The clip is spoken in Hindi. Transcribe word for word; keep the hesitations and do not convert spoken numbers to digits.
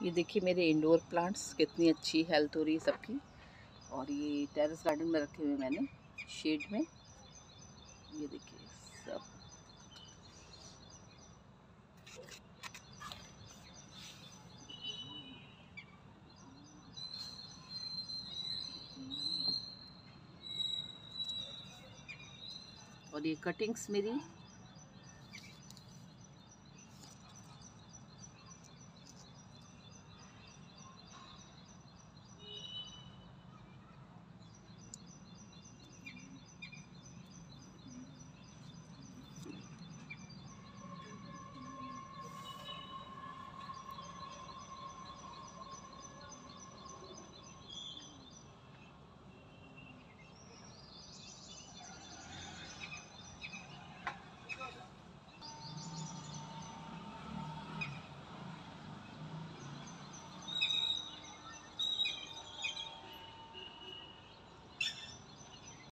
ये देखिए मेरे इंडोर प्लांट्स कितनी अच्छी हेल्थ हो रही है सबकी। और ये टेरेस गार्डन में रखे हुए मैंने शेड में। ये देखिए सब। और ये कटिंग्स मेरी